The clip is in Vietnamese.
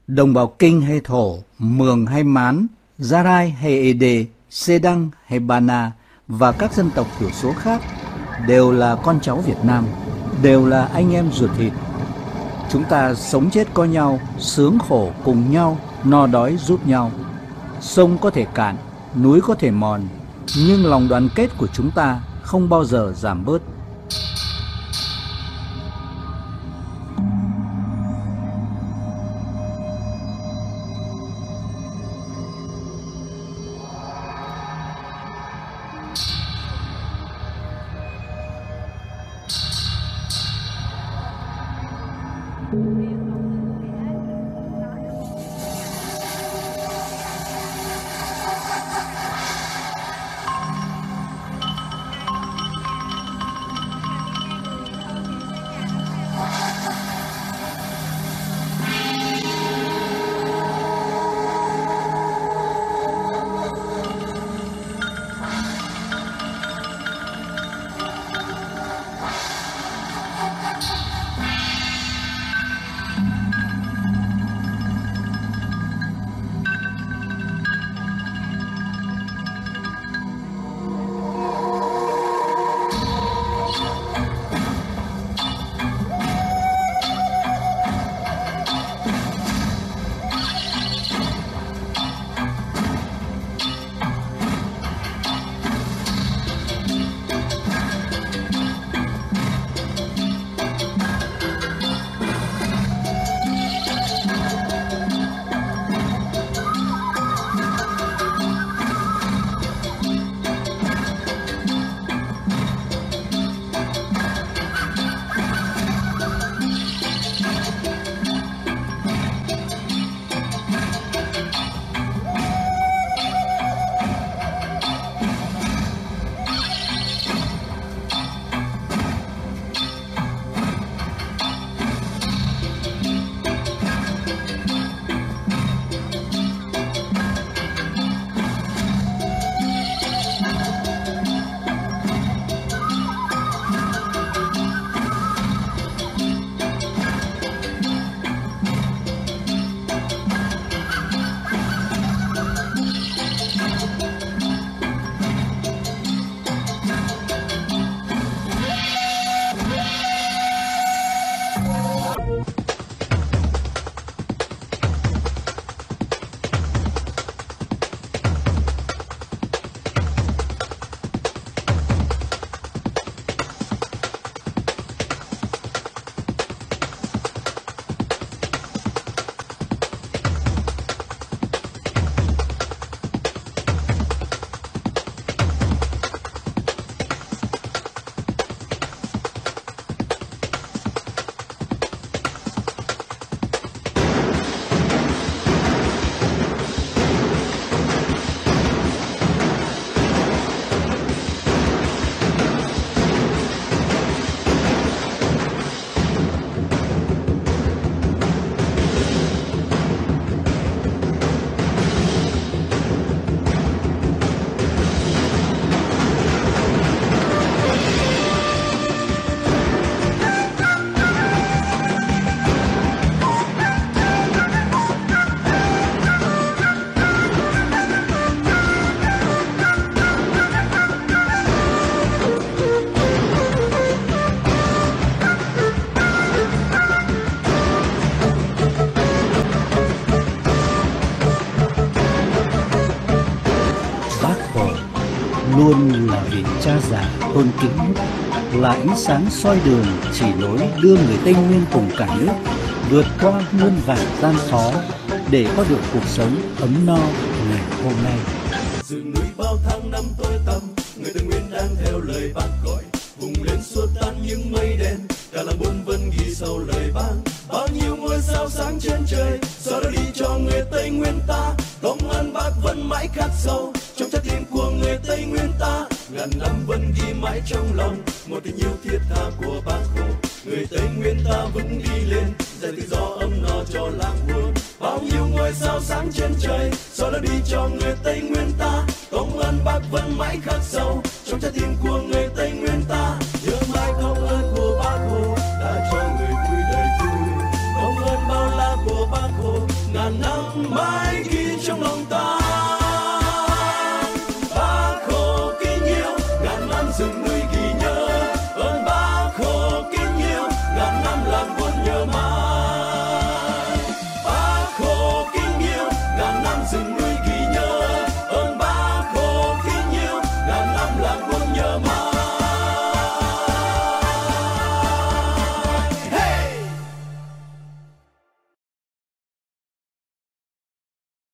Đồng bào Kinh hay Thổ, Mường hay Mán, Gia Rai hay Ê Đê, Xê Đăng hay Ba Na và các dân tộc thiểu số khác đều là con cháu Việt Nam, đều là anh em ruột thịt. Chúng ta sống chết có nhau, sướng khổ cùng nhau, no đói giúp nhau. Sông có thể cạn, núi có thể mòn, nhưng lòng đoàn kết của chúng ta không bao giờ giảm bớt. luôn là vị cha già tôn kính, là ánh sáng soi đường chỉ lối đưa người Tây Nguyên cùng cả nước vượt qua muôn vàn gian khó để có được cuộc sống ấm no ngày hôm nay. Rừng núi bao tháng năm tối tăm, người Tây Nguyên đang theo lời Bác gọi, vùng lên xua tan những mây đen, cả làng buôn vân ghi sau lời Bác. Bao nhiêu ngôi sao sáng trên trời, sau đó đi cho người Tây Nguyên ta. Công ơn Bác vẫn mãi khắc sâu trong trái tim của người Tây Nguyên ta. Ngàn năm vẫn ghi mãi trong lòng một tình yêu thiết tha của Bác Hồ. Người Tây Nguyên ta vững đi lên, dành tự do ấm no cho làng buôn. Bao nhiêu ngôi sao sáng trên trời, sau đó đi cho người Tây Nguyên ta. Công ơn Bác vẫn mãi khắc sâu trong trái tim của người Tây Nguyên ta. Nhớ mãi công ơn của Bác Hồ đã cho người vui đời vui. Công ơn bao la của Bác Hồ. ngàn năm mãi ghi trong lòng ta.